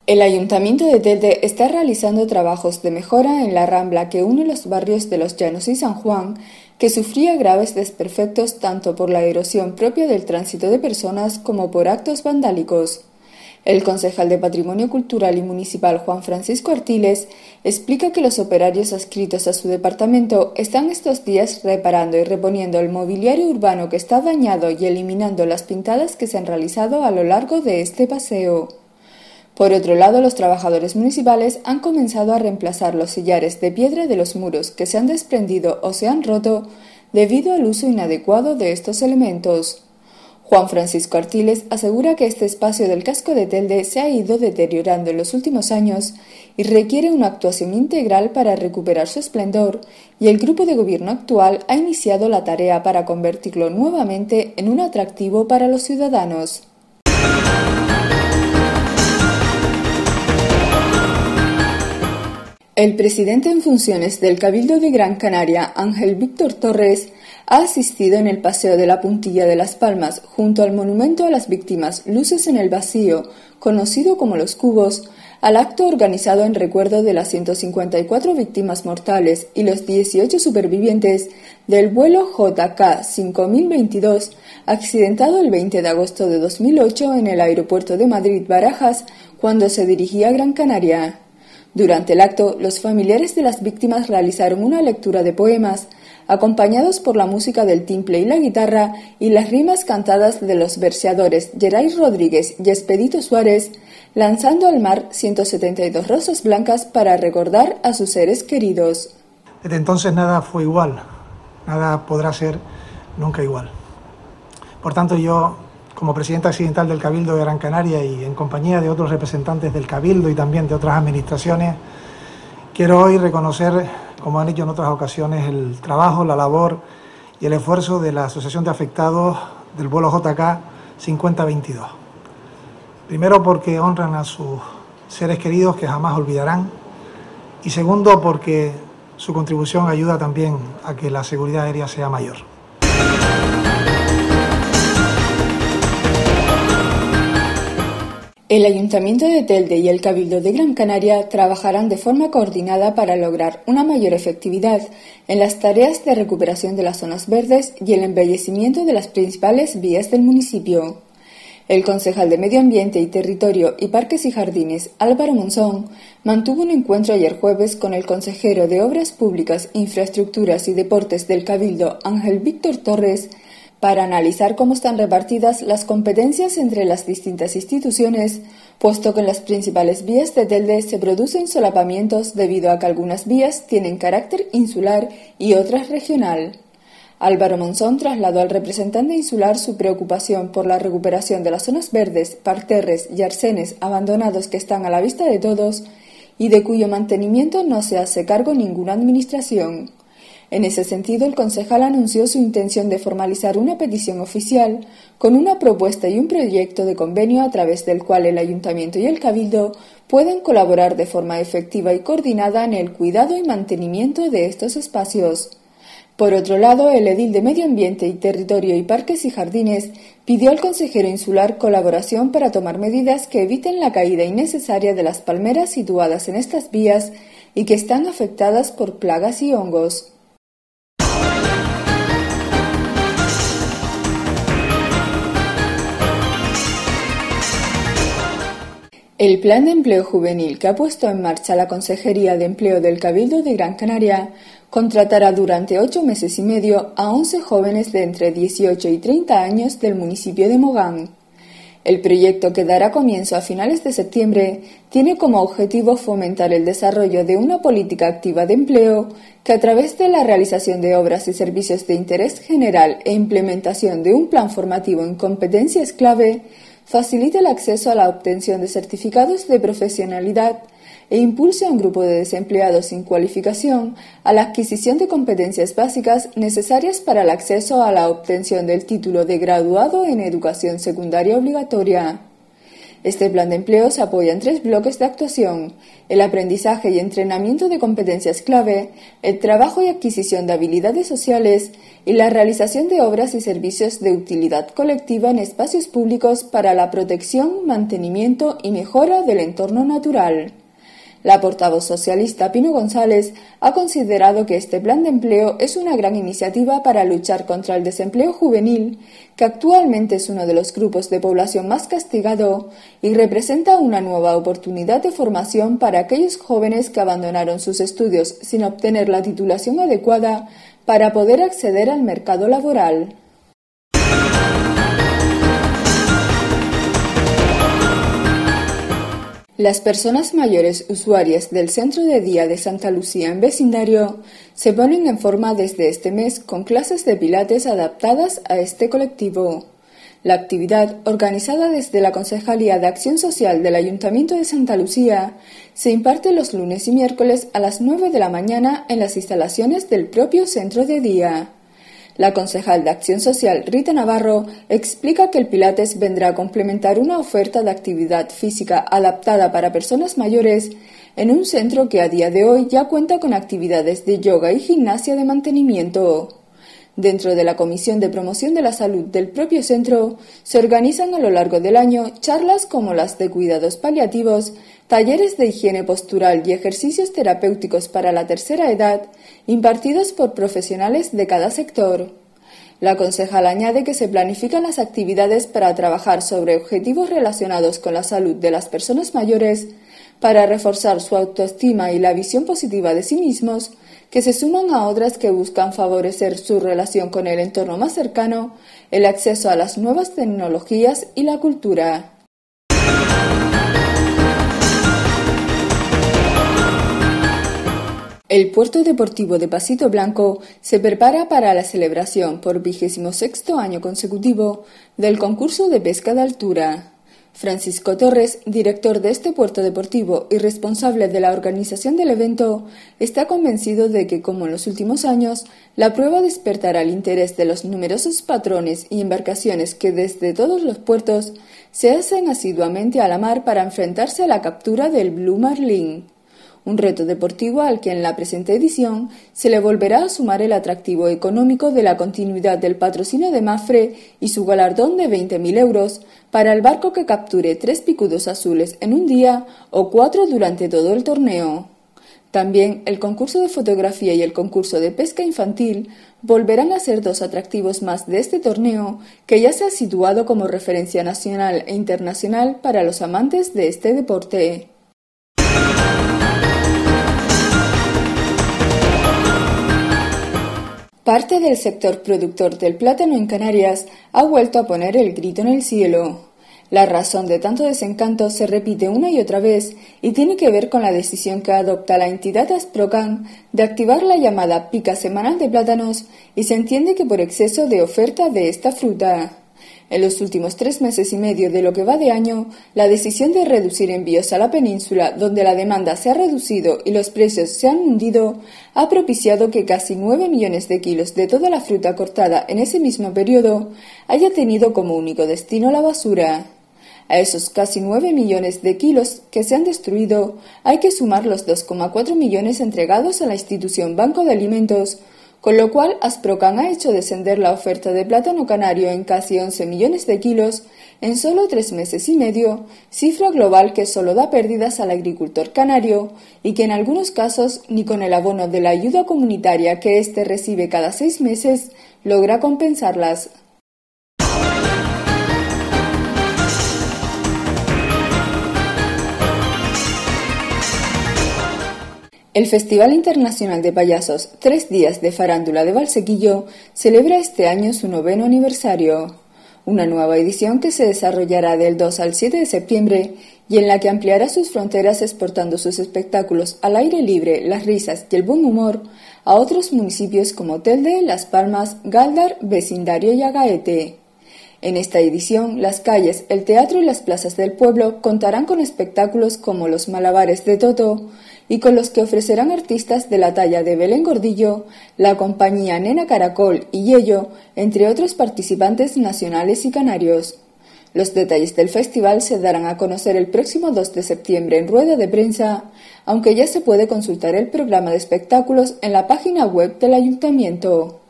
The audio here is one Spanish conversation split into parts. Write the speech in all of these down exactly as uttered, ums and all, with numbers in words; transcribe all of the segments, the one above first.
El Ayuntamiento de Telde está realizando trabajos de mejora en la rambla que une los barrios de Los Llanos y San Juan, que sufría graves desperfectos tanto por la erosión propia del tránsito de personas como por actos vandálicos. El concejal de Patrimonio Cultural y Municipal Juan Francisco Artiles explica que los operarios adscritos a su departamento están estos días reparando y reponiendo el mobiliario urbano que está dañado y eliminando las pintadas que se han realizado a lo largo de este paseo. Por otro lado, los trabajadores municipales han comenzado a reemplazar los sillares de piedra de los muros que se han desprendido o se han roto debido al uso inadecuado de estos elementos. Juan Francisco Artiles asegura que este espacio del casco de Telde se ha ido deteriorando en los últimos años y requiere una actuación integral para recuperar su esplendor, y el grupo de gobierno actual ha iniciado la tarea para convertirlo nuevamente en un atractivo para los ciudadanos. El presidente en funciones del Cabildo de Gran Canaria, Ángel Víctor Torres, ha asistido en el Paseo de la Puntilla de Las Palmas, junto al monumento a las víctimas Luces en el Vacío, conocido como Los Cubos, al acto organizado en recuerdo de las ciento cincuenta y cuatro víctimas mortales y los dieciocho supervivientes del vuelo J K cinco mil veintidós, accidentado el veinte de agosto de dos mil ocho en el aeropuerto de Madrid-Barajas, cuando se dirigía a Gran Canaria. Durante el acto, los familiares de las víctimas realizaron una lectura de poemas, acompañados por la música del timple y la guitarra y las rimas cantadas de los verseadores Geray Rodríguez y Expedito Suárez, lanzando al mar ciento setenta y dos rosas blancas para recordar a sus seres queridos. Desde entonces nada fue igual, nada podrá ser nunca igual. Por tanto, yo, como presidente accidental del Cabildo de Gran Canaria y en compañía de otros representantes del Cabildo y también de otras administraciones, quiero hoy reconocer, como han hecho en otras ocasiones, el trabajo, la labor y el esfuerzo de la Asociación de Afectados del vuelo J K cincuenta veintidós. Primero, porque honran a sus seres queridos que jamás olvidarán, y segundo, porque su contribución ayuda también a que la seguridad aérea sea mayor. El Ayuntamiento de Telde y el Cabildo de Gran Canaria trabajarán de forma coordinada para lograr una mayor efectividad en las tareas de recuperación de las zonas verdes y el embellecimiento de las principales vías del municipio. El concejal de Medio Ambiente y Territorio y Parques y Jardines, Álvaro Monzón, mantuvo un encuentro ayer jueves con el consejero de Obras Públicas, Infraestructuras y Deportes del Cabildo, Ángel Víctor Torres, para analizar cómo están repartidas las competencias entre las distintas instituciones, puesto que en las principales vías de Telde se producen solapamientos debido a que algunas vías tienen carácter insular y otras regional. Álvaro Monzón trasladó al representante insular su preocupación por la recuperación de las zonas verdes, parterres y arcenes abandonados que están a la vista de todos y de cuyo mantenimiento no se hace cargo ninguna administración. En ese sentido, el concejal anunció su intención de formalizar una petición oficial con una propuesta y un proyecto de convenio a través del cual el Ayuntamiento y el Cabildo pueden colaborar de forma efectiva y coordinada en el cuidado y mantenimiento de estos espacios. Por otro lado, el edil de Medio Ambiente y Territorio y Parques y Jardines pidió al consejero insular colaboración para tomar medidas que eviten la caída innecesaria de las palmeras situadas en estas vías y que están afectadas por plagas y hongos. El Plan de Empleo Juvenil que ha puesto en marcha la Consejería de Empleo del Cabildo de Gran Canaria contratará durante ocho meses y medio a once jóvenes de entre dieciocho y treinta años del municipio de Mogán. El proyecto, que dará comienzo a finales de septiembre, tiene como objetivo fomentar el desarrollo de una política activa de empleo que, a través de la realización de obras y servicios de interés general e implementación de un plan formativo en competencias clave, facilite el acceso a la obtención de certificados de profesionalidad e impulse a un grupo de desempleados sin cualificación a la adquisición de competencias básicas necesarias para el acceso a la obtención del título de graduado en educación secundaria obligatoria. Este plan de empleo se apoya en tres bloques de actuación: el aprendizaje y entrenamiento de competencias clave, el trabajo y adquisición de habilidades sociales y la realización de obras y servicios de utilidad colectiva en espacios públicos para la protección, mantenimiento y mejora del entorno natural. La portavoz socialista Pino González ha considerado que este plan de empleo es una gran iniciativa para luchar contra el desempleo juvenil, que actualmente es uno de los grupos de población más castigado, y representa una nueva oportunidad de formación para aquellos jóvenes que abandonaron sus estudios sin obtener la titulación adecuada para poder acceder al mercado laboral. Las personas mayores usuarias del Centro de Día de Santa Lucía en vecindario se ponen en forma desde este mes con clases de pilates adaptadas a este colectivo. La actividad, organizada desde la Concejalía de Acción Social del Ayuntamiento de Santa Lucía, se imparte los lunes y miércoles a las nueve de la mañana en las instalaciones del propio Centro de Día. La concejal de Acción Social, Rita Navarro, explica que el Pilates vendrá a complementar una oferta de actividad física adaptada para personas mayores en un centro que a día de hoy ya cuenta con actividades de yoga y gimnasia de mantenimiento. Dentro de la Comisión de Promoción de la Salud del propio centro, se organizan a lo largo del año charlas como las de cuidados paliativos, talleres de higiene postural y ejercicios terapéuticos para la tercera edad, impartidos por profesionales de cada sector. La concejal añade que se planifican las actividades para trabajar sobre objetivos relacionados con la salud de las personas mayores, para reforzar su autoestima y la visión positiva de sí mismos, que se suman a otras que buscan favorecer su relación con el entorno más cercano, el acceso a las nuevas tecnologías y la cultura. El puerto deportivo de Pasito Blanco se prepara para la celebración por vigésimo sexto año consecutivo del concurso de pesca de altura. Francisco Torres, director de este puerto deportivo y responsable de la organización del evento, está convencido de que, como en los últimos años, la prueba despertará el interés de los numerosos patrones y embarcaciones que desde todos los puertos se hacen asiduamente a la mar para enfrentarse a la captura del Blue Marlin. Un reto deportivo al que en la presente edición se le volverá a sumar el atractivo económico de la continuidad del patrocinio de Mapfre y su galardón de veinte mil euros para el barco que capture tres picudos azules en un día o cuatro durante todo el torneo. También el concurso de fotografía y el concurso de pesca infantil volverán a ser dos atractivos más de este torneo, que ya se ha situado como referencia nacional e internacional para los amantes de este deporte. Parte del sector productor del plátano en Canarias ha vuelto a poner el grito en el cielo. La razón de tanto desencanto se repite una y otra vez y tiene que ver con la decisión que adopta la entidad Asprocan de activar la llamada pica semanal de plátanos, y se entiende que por exceso de oferta de esta fruta. En los últimos tres meses y medio de lo que va de año, la decisión de reducir envíos a la península, donde la demanda se ha reducido y los precios se han hundido, ha propiciado que casi nueve millones de kilos de toda la fruta cortada en ese mismo periodo haya tenido como único destino la basura. A esos casi nueve millones de kilos que se han destruido, hay que sumar los dos coma cuatro millones entregados a la institución Banco de Alimentos, con lo cual Asprocan ha hecho descender la oferta de plátano canario en casi once millones de kilos en solo tres meses y medio, cifra global que solo da pérdidas al agricultor canario y que en algunos casos ni con el abono de la ayuda comunitaria que éste recibe cada seis meses logra compensarlas. El Festival Internacional de Payasos Tres Días de Farándula de Valsequillo celebra este año su noveno aniversario. Una nueva edición que se desarrollará del dos al siete de septiembre y en la que ampliará sus fronteras exportando sus espectáculos al aire libre, las risas y el buen humor a otros municipios como Telde, Las Palmas, Gáldar, Vecindario y Agaete. En esta edición, las calles, el teatro y las plazas del pueblo contarán con espectáculos como los malabares de Toto y con los que ofrecerán artistas de la talla de Belén Gordillo, la compañía Nena Caracol y Yello, entre otros participantes nacionales y canarios. Los detalles del festival se darán a conocer el próximo dos de septiembre en rueda de prensa, aunque ya se puede consultar el programa de espectáculos en la página web del Ayuntamiento.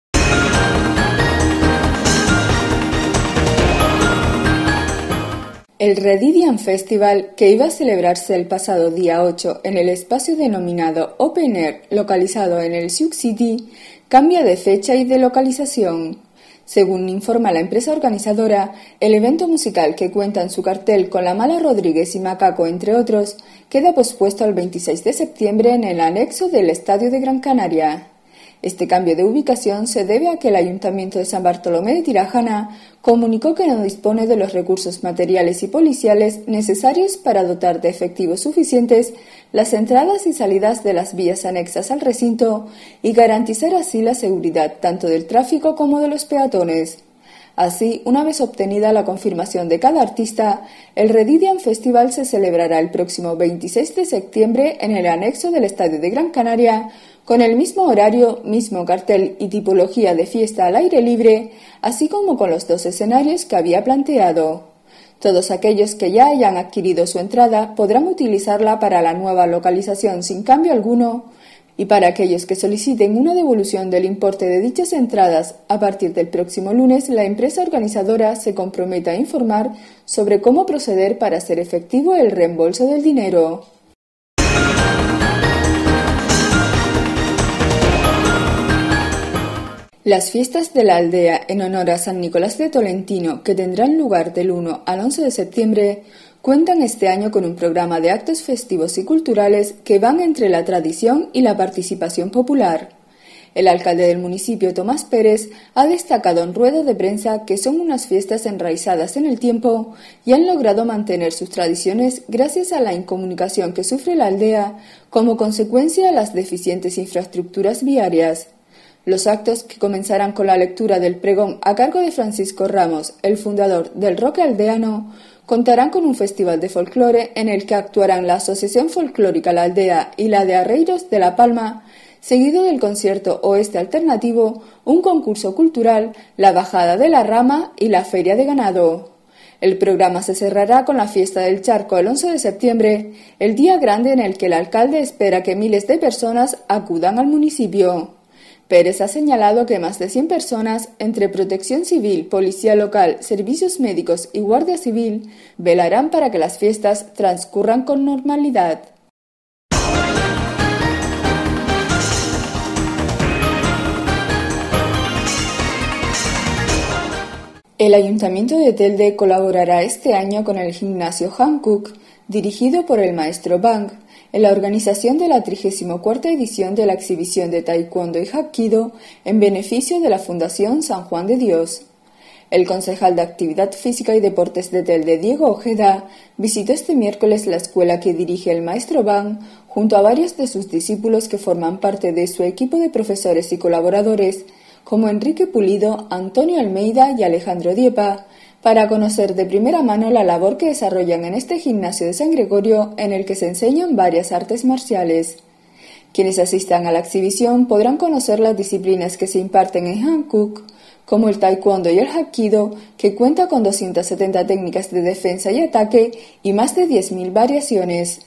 El Redidian Festival, que iba a celebrarse el pasado día ocho en el espacio denominado Open Air, localizado en el Sioux City, cambia de fecha y de localización. Según informa la empresa organizadora, el evento musical, que cuenta en su cartel con La Mala Rodríguez y Macaco, entre otros, queda pospuesto al veintiséis de septiembre en el anexo del Estadio de Gran Canaria. Este cambio de ubicación se debe a que el Ayuntamiento de San Bartolomé de Tirajana comunicó que no dispone de los recursos materiales y policiales necesarios para dotar de efectivos suficientes las entradas y salidas de las vías anexas al recinto y garantizar así la seguridad tanto del tráfico como de los peatones. Así, una vez obtenida la confirmación de cada artista, el Redidian Festival se celebrará el próximo veintiséis de septiembre en el anexo del Estadio de Gran Canaria, con el mismo horario, mismo cartel y tipología de fiesta al aire libre, así como con los dos escenarios que había planteado. Todos aquellos que ya hayan adquirido su entrada podrán utilizarla para la nueva localización sin cambio alguno, y para aquellos que soliciten una devolución del importe de dichas entradas, a partir del próximo lunes la empresa organizadora se compromete a informar sobre cómo proceder para hacer efectivo el reembolso del dinero. Las fiestas de la aldea en honor a San Nicolás de Tolentino, que tendrán lugar del uno al once de septiembre, cuentan este año con un programa de actos festivos y culturales que van entre la tradición y la participación popular. El alcalde del municipio, Tomás Pérez, ha destacado en rueda de prensa que son unas fiestas enraizadas en el tiempo y han logrado mantener sus tradiciones gracias a la incomunicación que sufre la aldea como consecuencia de las deficientes infraestructuras viarias. Los actos, que comenzarán con la lectura del pregón a cargo de Francisco Ramos, el fundador del Roque Aldeano, contarán con un festival de folclore en el que actuarán la Asociación Folclórica La Aldea y la de Arreiros de La Palma, seguido del concierto Oeste Alternativo, un concurso cultural, la Bajada de la Rama y la Feria de Ganado. El programa se cerrará con la Fiesta del Charco el once de septiembre, el día grande en el que el alcalde espera que miles de personas acudan al municipio. Pérez ha señalado que más de cien personas, entre Protección Civil, Policía Local, Servicios Médicos y Guardia Civil, velarán para que las fiestas transcurran con normalidad. El Ayuntamiento de Telde colaborará este año con el gimnasio Hankook, dirigido por el maestro Bang, en la organización de la trigésima cuarta edición de la exhibición de Taekwondo y Hapkido en beneficio de la Fundación San Juan de Dios. El concejal de Actividad Física y Deportes de Telde, Diego Ojeda, visitó este miércoles la escuela que dirige el maestro Bang junto a varios de sus discípulos que forman parte de su equipo de profesores y colaboradores, como Enrique Pulido, Antonio Almeida y Alejandro Diepa, para conocer de primera mano la labor que desarrollan en este gimnasio de San Gregorio, en el que se enseñan varias artes marciales. Quienes asistan a la exhibición podrán conocer las disciplinas que se imparten en Hankook, como el taekwondo y el hapkido, que cuenta con doscientas setenta técnicas de defensa y ataque y más de diez mil variaciones.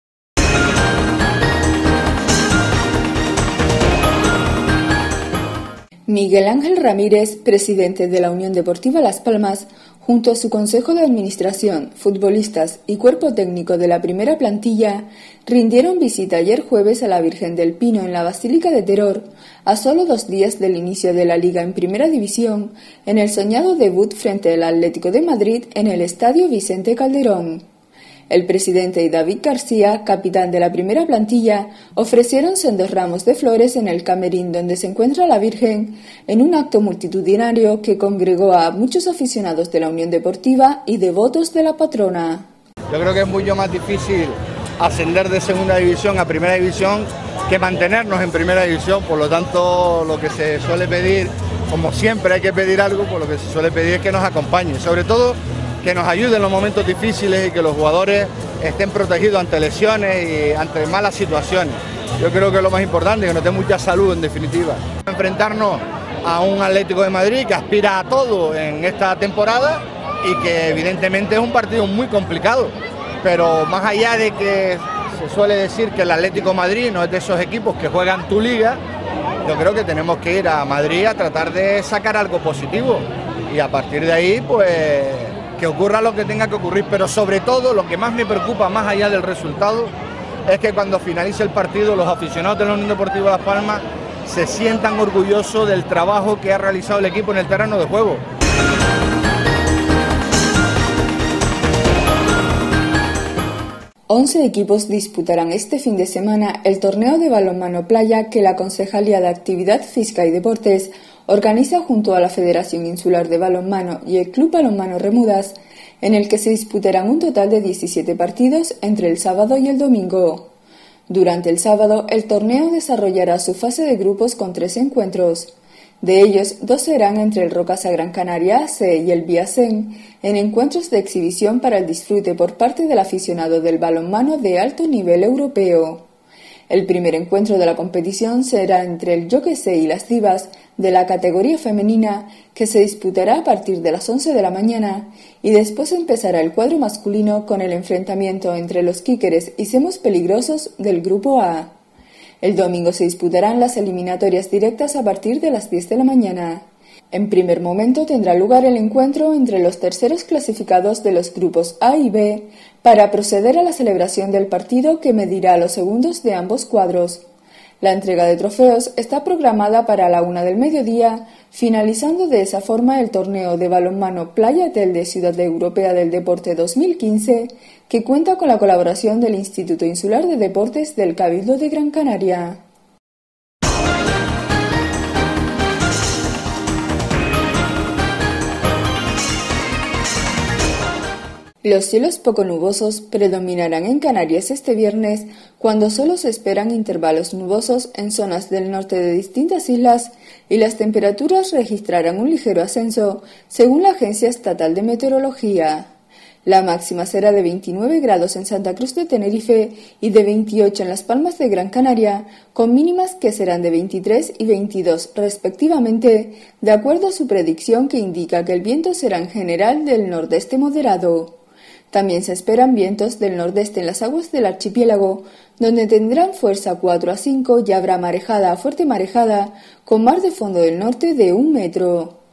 Miguel Ángel Ramírez, presidente de la Unión Deportiva Las Palmas, junto a su Consejo de Administración, futbolistas y cuerpo técnico de la primera plantilla, rindieron visita ayer jueves a la Virgen del Pino en la Basílica de Teror, a solo dos días del inicio de la Liga en Primera División, en el soñado debut frente al Atlético de Madrid en el Estadio Vicente Calderón. El presidente David García, capitán de la primera plantilla, ofrecieron sendos ramos de flores en el camerín donde se encuentra la Virgen, en un acto multitudinario que congregó a muchos aficionados de la Unión Deportiva y devotos de la patrona. Yo creo que es mucho más difícil ascender de segunda división a primera división que mantenernos en primera división, por lo tanto lo que se suele pedir, como siempre hay que pedir algo, pues lo que se suele pedir es que nos acompañe, sobre todo que nos ayude en los momentos difíciles y que los jugadores estén protegidos ante lesiones y ante malas situaciones. Yo creo que es lo más importante, que nos dé mucha salud en definitiva. Enfrentarnos a un Atlético de Madrid que aspira a todo en esta temporada y que evidentemente es un partido muy complicado, pero más allá de que se suele decir que el Atlético de Madrid no es de esos equipos que juegan tu liga, yo creo que tenemos que ir a Madrid a tratar de sacar algo positivo y a partir de ahí pues que ocurra lo que tenga que ocurrir, pero sobre todo lo que más me preocupa más allá del resultado es que cuando finalice el partido los aficionados de la Unión Deportiva Las Palmas se sientan orgullosos del trabajo que ha realizado el equipo en el terreno de juego. once equipos disputarán este fin de semana el torneo de balonmano playa que la Concejalía de Actividad Física y Deportes organiza junto a la Federación Insular de Balonmano y el Club Balonmano Remudas, en el que se disputarán un total de diecisiete partidos entre el sábado y el domingo. Durante el sábado, el torneo desarrollará su fase de grupos con tres encuentros. De ellos, dos serán entre el Rocasa Gran Canaria A C y el Biasen, en encuentros de exhibición para el disfrute por parte del aficionado del balonmano de alto nivel europeo. El primer encuentro de la competición será entre el Yo que sé y las Divas de la categoría femenina, que se disputará a partir de las once de la mañana, y después empezará el cuadro masculino con el enfrentamiento entre los Kíqueres y Semos Peligrosos del Grupo A. El domingo se disputarán las eliminatorias directas a partir de las diez de la mañana. En primer momento tendrá lugar el encuentro entre los terceros clasificados de los grupos A y B para proceder a la celebración del partido que medirá a los segundos de ambos cuadros. La entrega de trofeos está programada para la una del mediodía, finalizando de esa forma el torneo de balonmano Playa Telde Ciudad Europea del Deporte dos mil quince, que cuenta con la colaboración del Instituto Insular de Deportes del Cabildo de Gran Canaria. Los cielos poco nubosos predominarán en Canarias este viernes, cuando solo se esperan intervalos nubosos en zonas del norte de distintas islas y las temperaturas registrarán un ligero ascenso, según la Agencia Estatal de Meteorología. La máxima será de veintinueve grados en Santa Cruz de Tenerife y de veintiocho en Las Palmas de Gran Canaria, con mínimas que serán de veintitrés y veintidós respectivamente, de acuerdo a su predicción que indica que el viento será en general del nordeste moderado. También se esperan vientos del nordeste en las aguas del archipiélago, donde tendrán fuerza cuatro a cinco y habrá marejada a fuerte marejada, con mar de fondo del norte de un metro.